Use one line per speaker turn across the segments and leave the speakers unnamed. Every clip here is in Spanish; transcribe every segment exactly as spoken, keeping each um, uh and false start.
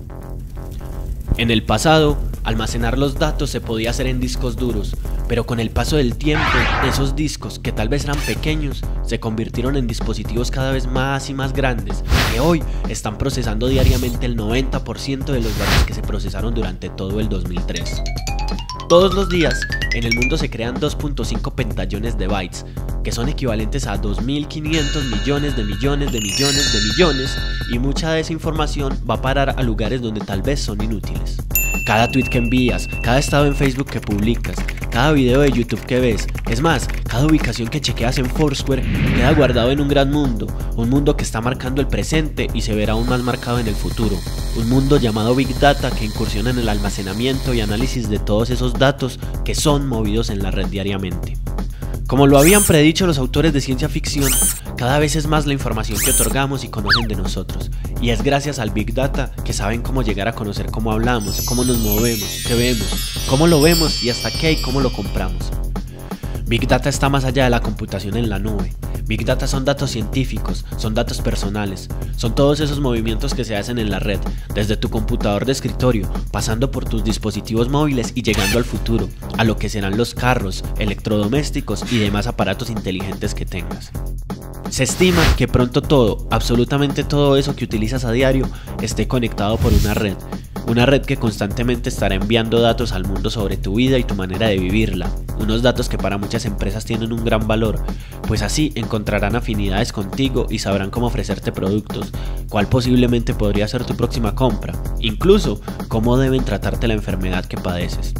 En el pasado, almacenar los datos se podía hacer en discos duros, pero con el paso del tiempo, esos discos, que tal vez eran pequeños, se convirtieron en dispositivos cada vez más y más grandes, que hoy están procesando diariamente el noventa por ciento de los datos que se procesaron durante todo el dos mil tres. Todos los días, en el mundo se crean dos punto cinco pentallones de bytes, que son equivalentes a dos mil quinientos millones de millones de millones de millones, y mucha de esa información va a parar a lugares donde tal vez son inútiles. Cada tweet que envías, cada estado en Facebook que publicas, cada video de YouTube que ves, es más, cada ubicación que chequeas en Foursquare queda guardado en un gran mundo, un mundo que está marcando el presente y se verá aún más marcado en el futuro, un mundo llamado Big Data que incursiona en el almacenamiento y análisis de todos esos datos que son movidos en la red diariamente. Como lo habían predicho los autores de ciencia ficción, cada vez es más la información que otorgamos y conocen de nosotros, y es gracias al Big Data que saben cómo llegar a conocer cómo hablamos, cómo nos movemos, qué vemos, cómo lo vemos y hasta qué y cómo lo compramos. Big Data está más allá de la computación en la nube. Big Data son datos científicos, son datos personales, son todos esos movimientos que se hacen en la red, desde tu computador de escritorio, pasando por tus dispositivos móviles y llegando al futuro, a lo que serán los carros, electrodomésticos y demás aparatos inteligentes que tengas. Se estima que pronto todo, absolutamente todo eso que utilizas a diario, esté conectado por una red. Una red que constantemente estará enviando datos al mundo sobre tu vida y tu manera de vivirla. Unos datos que para muchas empresas tienen un gran valor, pues así encontrarán afinidades contigo y sabrán cómo ofrecerte productos, cuál posiblemente podría ser tu próxima compra, incluso cómo deben tratarte la enfermedad que padeces.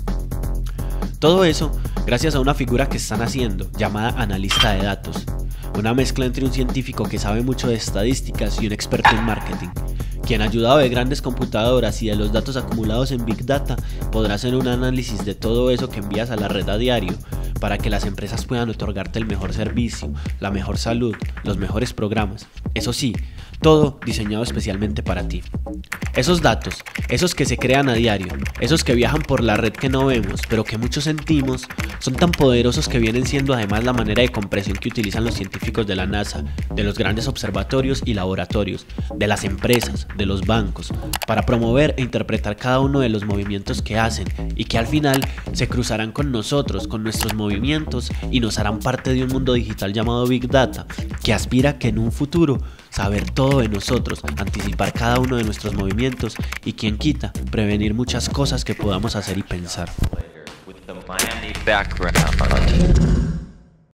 Todo eso gracias a una figura que están haciendo, llamada analista de datos. Una mezcla entre un científico que sabe mucho de estadísticas y un experto en marketing, quien ayudado de grandes computadoras y de los datos acumulados en Big Data podrá hacer un análisis de todo eso que envías a la red a diario para que las empresas puedan otorgarte el mejor servicio, la mejor salud, los mejores programas. Eso sí, todo diseñado especialmente para ti. Esos datos, esos que se crean a diario, esos que viajan por la red que no vemos, pero que muchos sentimos, son tan poderosos que vienen siendo además la manera de compresión que utilizan los científicos de la NASA, de los grandes observatorios y laboratorios, de las empresas, de los bancos, para promover e interpretar cada uno de los movimientos que hacen y que al final se cruzarán con nosotros, con nuestros movimientos y nos harán parte de un mundo digital llamado Big Data, que aspira que en un futuro saber todo de nosotros, anticipar cada uno de nuestros movimientos y quien quita, prevenir muchas cosas que podamos hacer y pensar.
With the Miami background.